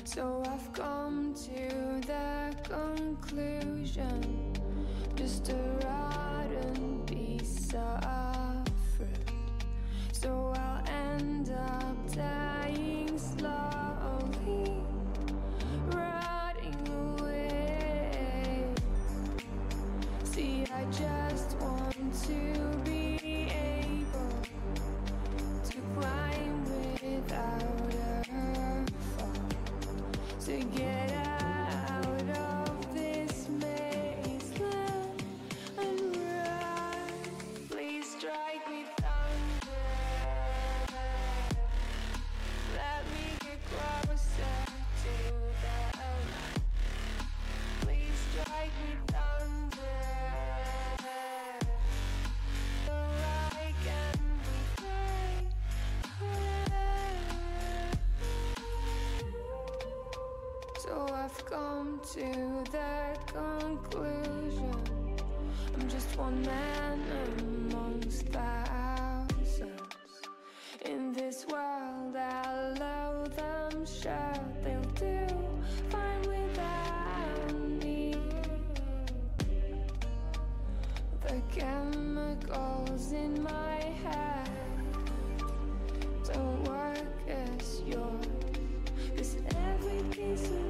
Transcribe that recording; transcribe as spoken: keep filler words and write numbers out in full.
So I've come to the conclusion, just a rotten piece of fruit. So I'll end up dying slowly, rotting away. See, I just want to be able to climb without a fall, to get out of this mazeland and run. Please strike me thunder, let me get closer to the light. Please strike me thunder, so I can be free. So I've come to the conclusion, I'm just one man amongst thousands. In this world I'll allow them, sure they'll do fine without me. The chemicals in my head don't work as yours, 'cause every piece of